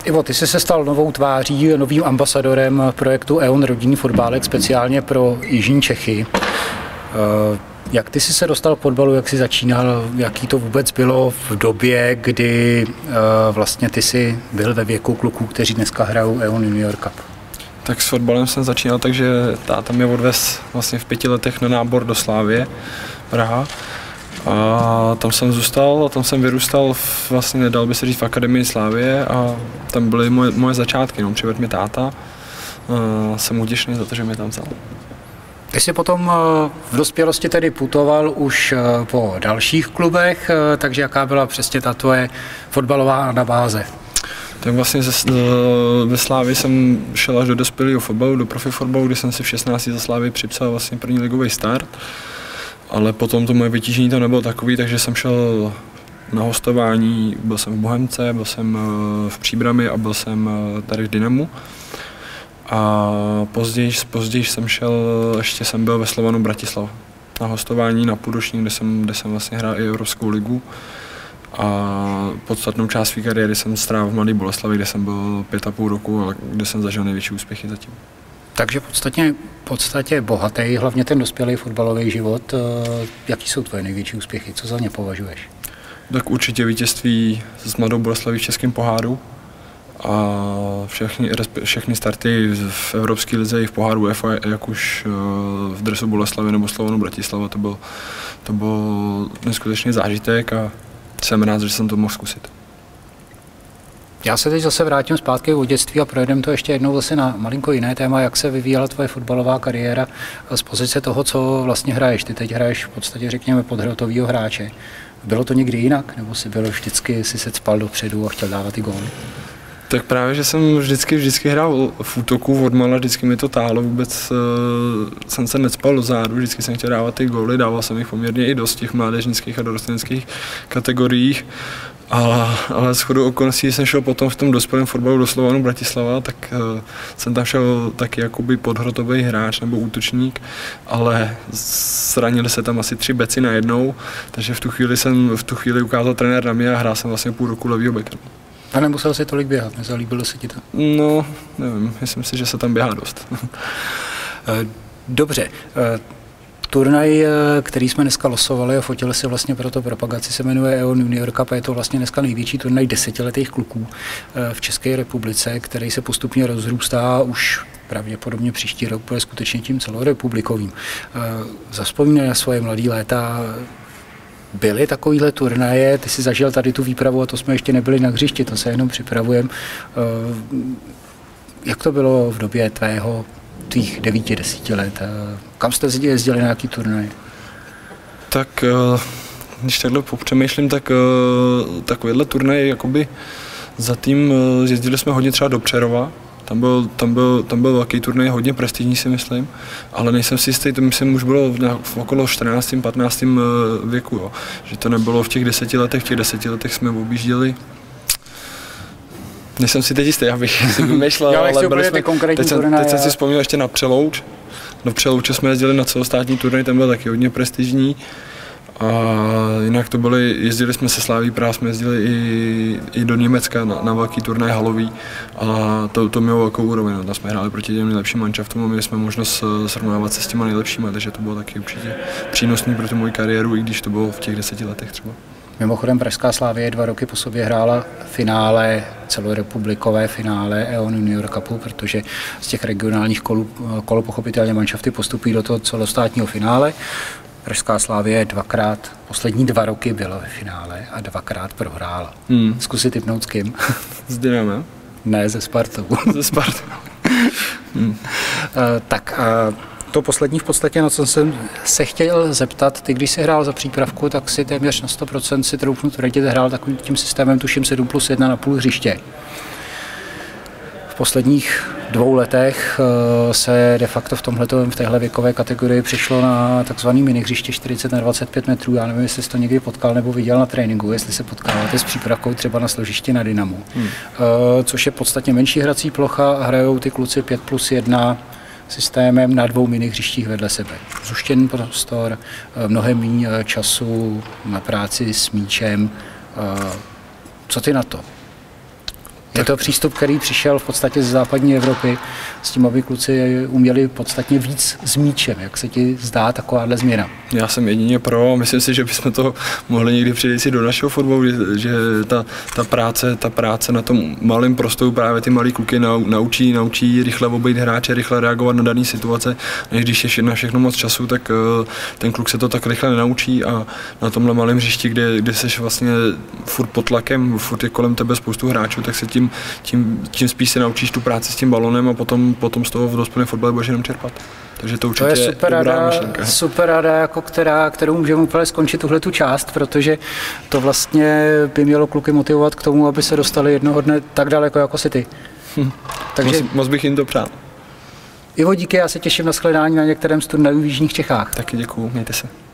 Ivo, ty jsi se stal novou tváří, novým ambasadorem projektu E.ON rodinný fotbálek speciálně pro jižní Čechy. Jak ty jsi se dostal k fotbalu, jak jsi začínal, jaký to vůbec bylo v době, kdy vlastně ty jsi byl ve věku kluků, kteří dneska hrajou E.ON Junior Cup? Tak s fotbalem jsem začínal, takže táta mě odvez vlastně v 5 letech na nábor do Slávie, Praha. A tam jsem zůstal a tam jsem vyrůstal vlastně, nedal by se říct, v akademii Slávie a tam byly moje začátky, no, přivedl mě táta. Jsem uděšený za to, že mě tam vzal. Ty jsi potom v dospělosti tedy putoval už po dalších klubech, takže jaká byla přesně ta tvoje fotbalová anabáze? Tak vlastně ve Slávii jsem šel až do dospělého fotbalu, do profi fotbalu, kdy jsem si v 16 za Slávii připsal vlastně první ligový start. Ale potom to moje vytížení to nebylo takový, takže jsem šel na hostování, byl jsem v Bohemce, byl jsem v Příbrami a byl jsem tady v Dynamu. A později jsem šel, ještě jsem byl ve Slovanu Bratislava na hostování na půlročník, kde jsem vlastně hrál i Evropskou ligu. A podstatnou část své kariéry jsem strávil v Mladé Boleslavi, kde jsem byl 5,5 roku a kde jsem zažil největší úspěchy zatím. Takže v podstatě bohatý, hlavně ten dospělý fotbalový život. Jaký jsou tvoje největší úspěchy? Co za ně považuješ? Tak určitě vítězství s Mladou Boleslaví v českém poháru a všechny starty v Evropské lize i v poháru UEFA, jak už v dresu Boleslavy nebo Slovanu Bratislava, to byl neskutečný zážitek a jsem rád, že jsem to mohl zkusit. Já se teď zase vrátím zpátky od dětství a projedeme to ještě jednou zase na malinko jiné téma, jak se vyvíjela tvoje fotbalová kariéra z pozice toho, co vlastně hraješ. Ty teď hraješ v podstatě, řekněme, podhrotovýho hráče. Bylo to někdy jinak, nebo si byl vždycky, si se cpal dopředu a chtěl dávat ty góly? Tak právě, že jsem vždycky hrál v útoku odmala, vždycky mi to táhlo, vůbec jsem se necpal dozadu, vždycky jsem chtěl dávat ty góly, dával jsem jich poměrně i dost v těch mládežnických a dorosteneckých kategoriích. Ale shodou okolností jsem šel potom v tom dospělém fotbalu do Slovanu Bratislava, tak jsem tam šel taky jakoby podhrotový hráč nebo útočník, ale zranili se tam asi 3 beci najednou, takže v tu chvíli ukázal trenér na mě a hrál jsem vlastně půl roku levýho beka. A nemusel si tolik běhat, nezalíbilo se ti to? No, nevím, myslím si, že se tam běhá dost. Dobře. Turnaj, který jsme dneska losovali a fotili si vlastně pro to propagaci, se jmenuje E.ON Junior Cup a je to vlastně dneska největší turnaj 10letých kluků v České republice, který se postupně rozrůstá a už pravděpodobně příští rok bude skutečně tím celorepublikovým. Zavzpomínaj na svoje mladé léta. Byly takovýhle turnaje, ty jsi zažil tady tu výpravu a to jsme ještě nebyli na hřišti, to se jenom připravujeme. Jak to bylo v době tvých 9-10 let? Kam jste jezdili na nějaký turnaj? Tak když takhle popřemýšlím, tak takovýhle turnaj jakoby zatím jezdili jsme hodně třeba do Přerova. Tam byl velký turnaj, hodně prestižní si myslím, ale nejsem si jistý, to myslím už bylo v okolo 14. 15. věku, jo. Že to nebylo v těch 10 letech, v těch 10 letech jsme objížděli. Nejsem si teď jistý, abych si vymýšlel, ale teď jsem si vzpomněl ještě na Přelouč. Do Přelouče jsme jezdili na celostátní turnaj, ten byl taky hodně prestižní. A jinak to jezdili jsme se Sláví Praha, jsme jezdili i do Německa na velký turnaj halový a to mělo velkou úroveň. No. Tam jsme hráli proti těm nejlepším manšaftům a měli jsme možnost srovnávat se s těma nejlepšíma, takže to bylo taky určitě přínosný pro tu moji kariéru, i když to bylo v těch 10 letech třeba. Mimochodem Pražská Slavie 2 roky po sobě hrála finále, celorepublikové finále E.ON Junior Cupu, protože z těch regionálních kol pochopitelně manšafty postupují do toho celostátního finále. Pražská Slavie poslední 2 roky byla ve finále a 2krát prohrála. Zkusit tipnout s kým? S Dynamem? Ne, ze Spartou. Ze Spartou. To poslední v podstatě, na co jsem se chtěl zeptat, ty když jsi hrál za přípravku, tak si téměř na 100% si troufnu tvrdit, hrál takovým tím systémem, tuším 7+1 na půl hřiště. V posledních 2 letech se de facto v téhle věkové kategorii přišlo na takzvaný minihřiště 40 na 25 metrů. Já nevím, jestli jsi to někdy potkal nebo viděl na tréninku, jestli se potkáváte s přípravkou třeba na složišti na Dynamu, což je podstatně menší hrací plocha a hrajou ty kluci 5+1 systémem na 2 minihřištích vedle sebe. Zuštěný prostor, mnohem méně času na práci s míčem. Co ty na to? Je to přístup, který přišel v podstatě z západní Evropy, s tím, aby kluci uměli podstatně víc s míčem. Jak se ti zdá takováhle změna? Já jsem jedině pro, myslím si, že bychom to mohli někdy přijít si do našeho fotbalu, že ta práce na tom malém prostoru právě ty malý kluky naučí rychle obejít hráče, rychle reagovat na dané situace, než když je na všechno moc času, tak ten kluk se to tak rychle nenaučí a na tomhle malém hřišti, kde seš vlastně furt pod tlakem, furt je kolem tebe spoustu hráčů, tak se tím spíš se naučíš tu práci s tím balonem a potom z toho v dospělém fotbale budeš jenom čerpat. Takže to určitě je super rada, jako kterou můžeme úplně skončit tuhletu část, protože to vlastně by mělo kluky motivovat k tomu, aby se dostali jednoho dne tak daleko, jako si ty. Takže moc bych jim to přál. Ivo, díky, já se těším na shledání na některém z turnajů v jižních Čechách. Taky děkuju, mějte se.